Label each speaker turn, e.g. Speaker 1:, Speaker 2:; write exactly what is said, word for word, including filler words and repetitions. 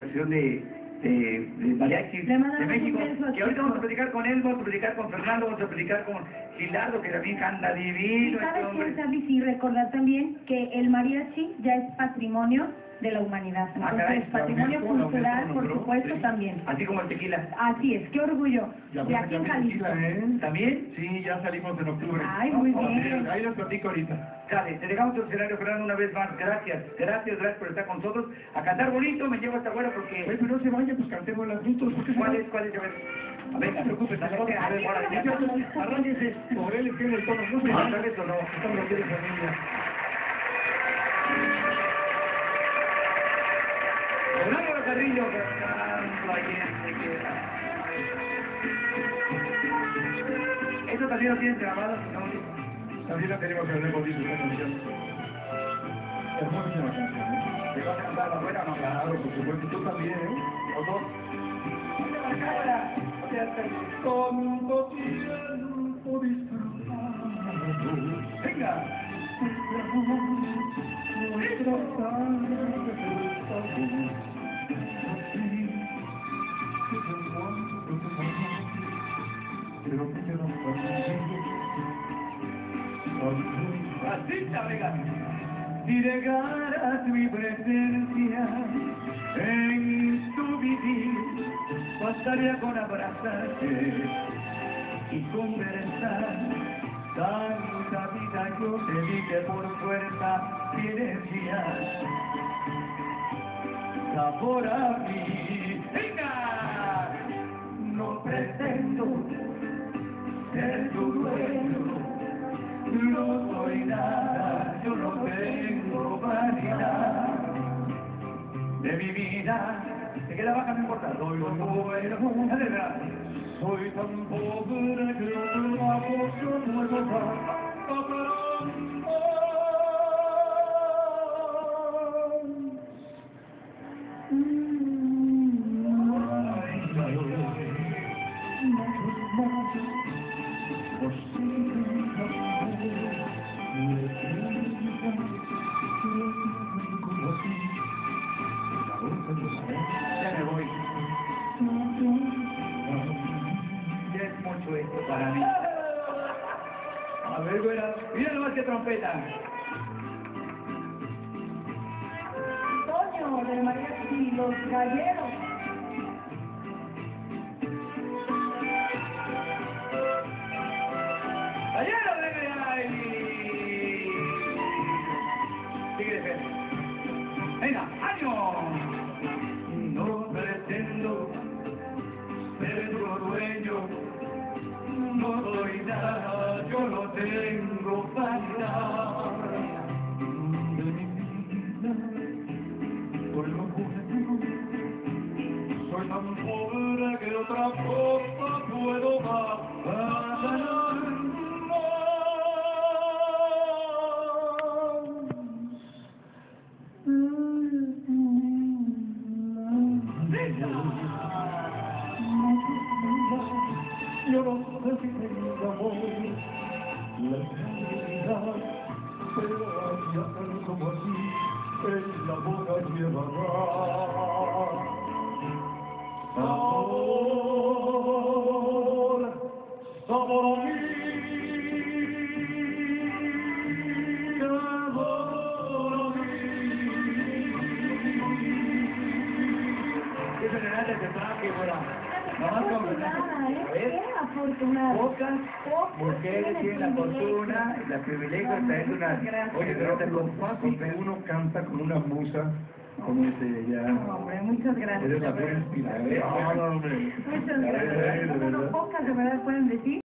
Speaker 1: de, de, de Mariachi
Speaker 2: Le mandamos
Speaker 1: de México,
Speaker 2: un beso a
Speaker 1: que ahorita
Speaker 2: Chico.
Speaker 1: vamos a platicar con él, vamos a platicar con Fernando, vamos a platicar con Gilardo, que también canta divino.
Speaker 2: ¿Y sabes
Speaker 1: este hombre.
Speaker 2: qué, Charly? Sí, recordar también que el mariachi ya es patrimonio de la humanidad.
Speaker 1: Ah,
Speaker 2: Entonces,
Speaker 1: caray,
Speaker 2: patrimonio
Speaker 3: también,
Speaker 2: cultural,
Speaker 3: ¿no?
Speaker 2: por
Speaker 3: ¿no?
Speaker 2: supuesto,
Speaker 3: Sí.
Speaker 2: también.
Speaker 1: Así como el tequila.
Speaker 2: Así es, qué orgullo.
Speaker 3: Ya
Speaker 2: De aquí en Jalisco.
Speaker 3: ¿eh?
Speaker 1: ¿También?
Speaker 3: Sí, ya salimos en octubre.
Speaker 2: Ay, muy
Speaker 3: Vamos a
Speaker 2: bien.
Speaker 3: ver, ahí les platico ahorita.
Speaker 1: Dale, te dejamos el escenario, Fernando, una vez más. Gracias, gracias, gracias por estar con nosotros. A cantar bonito, me llevo hasta afuera porque...
Speaker 3: Oye, pero no se vaya, pues cantemos las juntos. ¿Por qué se
Speaker 1: ¿Cuál
Speaker 3: va?
Speaker 1: es? ¿Cuál es? A ver, a ver,
Speaker 3: No te preocupes,
Speaker 1: dale,
Speaker 3: vamos a ver,
Speaker 1: dale, órale, ya.
Speaker 3: muchachos, arránquense, por él es que en el tono, no se
Speaker 1: Ah,
Speaker 3: vayan.
Speaker 1: ¿sabes o no?
Speaker 3: Estamos aquí de familia.
Speaker 1: Fernando Carrillo, cantando ahí en Tequila. ¿Eso también lo tienes grabado? No,
Speaker 3: También la tenemos en el bolillo, esta canción. Hermosísima canción, ¿eh?
Speaker 1: ¿te vas a cantar afuera o no?
Speaker 3: Claro, por supuesto, tú también, ¿eh?
Speaker 1: Los dos.
Speaker 3: Tanto tiempo disfrutando.
Speaker 1: Venga.
Speaker 3: Nuestra sangre del sabor. Así que te encuentro tu amor. Pero que te lo
Speaker 1: Así está, venga.
Speaker 3: Si llegara mi presencia en tu vivir, bastaría con abrazarte y conversar. Tanta vida yo te di que por fuerza tienes ya sabor a mí.
Speaker 1: ¡Venga!
Speaker 3: No pretendo ser tu dueño, no soy nada, yo no tengo vanidad de mi vida.
Speaker 1: Se queda baja, no importa.
Speaker 3: Soy lo bueno,
Speaker 1: Dale, verdad.
Speaker 3: soy tan pobre que no trabajo, yo puedo dar.
Speaker 1: Ya me voy. Ya es mucho esto para mí. A ver, güera. Mira nomás que trompeta.
Speaker 2: Toño, del mariachi, los galleros.
Speaker 1: ¡Gallero, venga ahí! Sigue de fe. Venga, año.
Speaker 3: No pretendo ser tu dueño, no soy nada, yo no tengo vanidad de mi vida, soy lo bueno, soy tan pobre que otra cosa puedo dar. Yo no sé si tengo amor, la eternidad, pero hay algo como así, el amor llevará. Sabor, sabor a mí, sabor a mí.
Speaker 1: ¿Qué serenata te traje, güera? Nomás con...
Speaker 2: Afortunada, ¿eh?
Speaker 1: A ver.
Speaker 2: Qué afortunada.
Speaker 1: Pocas
Speaker 2: Pocas
Speaker 1: mujeres tienen la fortuna y la privilegio de traer una...
Speaker 2: Gracias.
Speaker 3: Oye, pero te lo fácil que uno canta con una musa, como ese ya...
Speaker 2: No, hombre, muchas gracias.
Speaker 3: Eres la buena inspiración.
Speaker 1: A ver,
Speaker 3: No, no, hombre.
Speaker 2: Muchas
Speaker 3: A ver,
Speaker 2: gracias.
Speaker 3: de
Speaker 2: Bueno,
Speaker 3: verdad.
Speaker 2: pocas de verdad pueden decir.